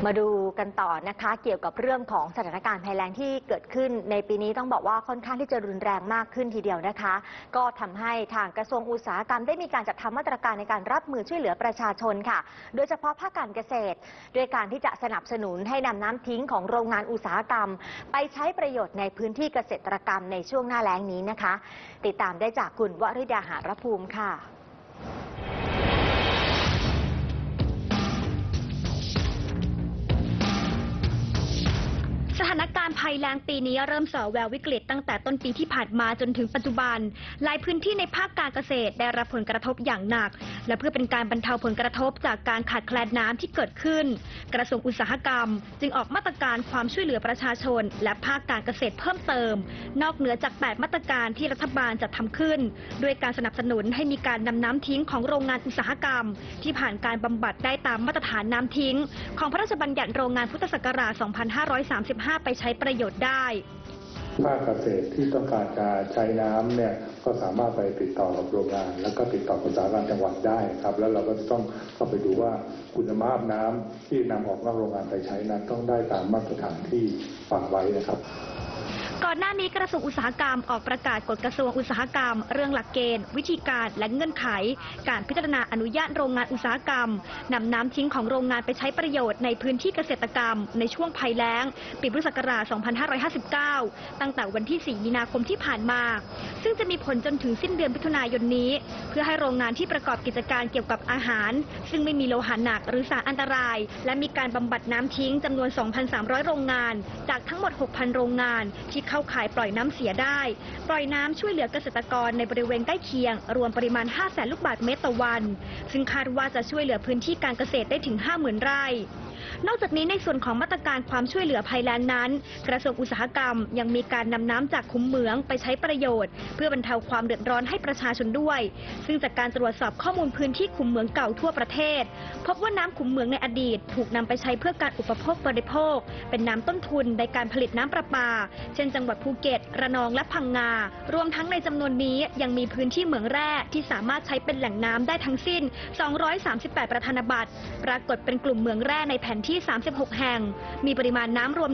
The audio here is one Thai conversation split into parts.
มาดูกันต่อนะคะเกี่ยวกับเรื่องของสถานการณ์ภัยแล้งที่เกิดขึ้นในปีนี้ต้องบอกว่าค่อนข้างที่จะรุนแรงมากขึ้นทีเดียวนะคะก็ทำให้ทางกระทรวงอุตสาหกรรมได้มีการจัดทำมาตรการในการรับมือช่วยเหลือประชาชนค่ะโดยเฉพาะภาคการเกษตรด้วยการที่จะสนับสนุนให้นำน้ำทิ้งของโรงงานอุตสาหกรรมไปใช้ประโยชน์ในพื้นที่เกษตรกรรมในช่วงหน้าแล้งนี้นะคะติดตามได้จากคุณวริดาหารภูมิค่ะสถานการณ์ภัยแล้งปีนี้เริ่มส่อแวววิกฤตตั้งแต่ต้นปีที่ผ่านมาจนถึงปัจจุบันหลายพื้นที่ในภาคการเกษตรได้รับผลกระทบอย่างหนักและเพื่อเป็นการบรรเทาผลกระทบจากการขาดแคลนน้ำที่เกิดขึ้นกระทรวงอุตสาหกรรมจึงออกมาตรการความช่วยเหลือประชาชนและภาคการเกษตรเพิ่มเติมนอกเหนือจาก8มาตรการที่รัฐบาลจัดทำขึ้นด้วยการสนับสนุนให้มีการนำน้ำทิ้งของโรงงานอุตสาหกรรมที่ผ่านการบำบัดได้ตามมาตรฐานน้ำทิ้งของพระราชบัญญัติโรงงานพุทธศักราช 2535 ไปใช้ประโยชน์ได้ภาคเกษตรที่ต้องการจะใช้น้ำเนี่ยก็สามารถไปติดต่อกับโรงงานแล้วก็ติดต่อกับอุตสาหกรรมจังหวัดได้ครับแล้วเราก็ต้องเข้าไปดูว่าคุณภาพน้ำที่นำออกนอกโรงงานไปใช้นั้นต้องได้ตามมาตรฐานที่วางไว้นะครับก่อนหน้านี้กระทรวงอุตสาหกรรมออกประกาศกฎกระทรวงอุตสาหกรรมเรื่องหลักเกณฑ์วิธีการและเงื่อนไขการพิจารณาอนุญาตโรงงานอุตสาหกรรมนำน้ำทิ้งของโรงงานไปใช้ประโยชน์ในพื้นที่เกษตรกรรมในช่วงภัยแล้งปีพุทธศักราช 2559 ตั้งแต่วันที่ 4 มีนาคมที่ผ่านมาซึ่งจะมีผลจนถึงสิ้นเดือนมิถุนายนนี้เพื่อให้โรงงานที่ประกอบกิจการเกี่ยวกับอาหารซึ่งไม่มีโลหะหนักหรือสารอันตรายและมีการบำบัดน้ำทิ้งจำนวน 2,300 โรงงานจากทั้งหมด 6,000 โรงงานที่เข้าข่ายปล่อยน้ำเสียได้ปล่อยน้ำช่วยเหลือเกษตรกรในบริเวณใกล้เคียงรวมปริมาณ 500,000 ลูกบาศก์เมตรต่อวันซึ่งคาดว่าจะช่วยเหลือพื้นที่การเกษตรได้ถึง 50,000 ไร่นอกจากนี้ในส่วนของมาตรการความช่วยเหลือภัยแล้งนั้นกระทรวงอุตสาหกรรมยังมีการนำน้ำจากคุ้มเหมืองไปใช้ประโยชน์เพื่อบรรเทาความเดือดร้อนให้ประชาชนด้วยซึ่งจากการตรวจสอบข้อมูลพื้นที่คุ้มเหมืองเก่าทั่วประเทศพบว่าน้ำคุ้มเหมืองในอดีตถูกนำไปใช้เพื่อการอุปโภคบริโภคเป็นน้ำต้นทุนในการผลิตน้ำประปาเช่นจังหวัดภูเก็ตระนองและพังงารวมทั้งในจำนวนนี้ยังมีพื้นที่เหมืองแร่ที่สามารถใช้เป็นแหล่งน้ำได้ทั้งสิ้น238ประธานบัตรปรากฏเป็นกลุ่มเหมืองแร่ในแผนที่36 แห่งมีปริมาณน้ำรวม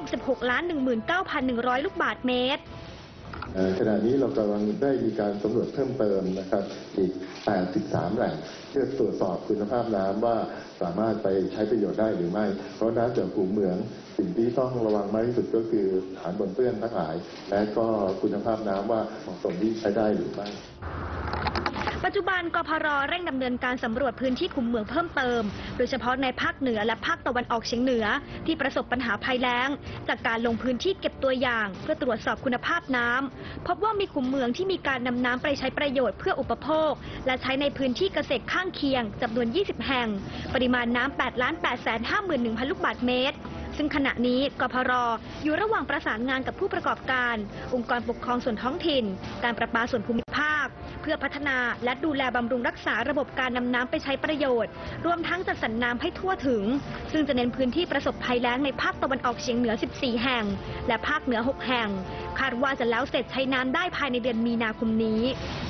166,19,100 ลูกบาศก์เมตรขณะนี้เรากำลังได้มีการสำรวจเพิ่มเติมนะครับอีก83แหล่งเพื่อตรวจสอบคุณภาพน้ำว่าสามารถไปใช้ประโยชน์ได้หรือไม่เพราะน้ำจากคูเหมืองสิ่งที่ต้องระวังมากที่สุดก็คือสารปนเปื้อนทั้งหลายและก็คุณภาพน้ำว่าเหมาะสมที่ใช้ได้หรือไม่ปัจจุบันกพร.เร่งดำเนินการสำรวจพื้นที่คุ้มเหมืองเพิ่มเติมโดยเฉพาะในภาคเหนือและภาคตะวันออกเฉียงเหนือที่ประสบปัญหาภัยแล้งจากการลงพื้นที่เก็บตัวอย่างเพื่อตรวจสอบคุณภาพน้ำพบว่ามีคุ้มเหมืองที่มีการนำน้ำไปใช้ประโยชน์เพื่ออุปโภคและใช้ในพื้นที่เกษตรข้างเคียงจำนวน20แห่งปริมาณน้ำ 8,851,000 ลูกบาศก์เมตรซึ่งขณะนี้กพร.อยู่ระหว่างประสานงานกับผู้ประกอบการองค์กรปกครองส่วนท้องถิ่นการประปาส่วนภูมิภาคเพื่อพัฒนาและดูแลบำรุงรักษาระบบการนำน้ำไปใช้ประโยชน์รวมทั้งจัดสรรน้ำให้ทั่วถึงซึ่งจะเน้นพื้นที่ประสบภัยแล้งในภาคตะวันออกเฉียงเหนือ14แห่งและภาคเหนือ6แห่งคาดว่าจะแล้วเสร็จใช้น้ำได้ภายในเดือนมีนาคมนี้